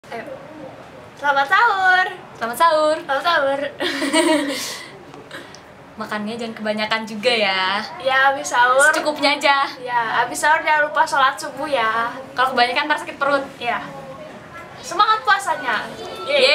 Ayo. Selamat sahur. Selamat sahur. Selamat sahur. Makannya jangan kebanyakan juga ya. Ya, habis sahur. Secukupnya aja. Ya, habis sahur jangan lupa sholat subuh ya. Kalau kebanyakan ntar sakit perut. Ya. Semangat puasanya. Yeay.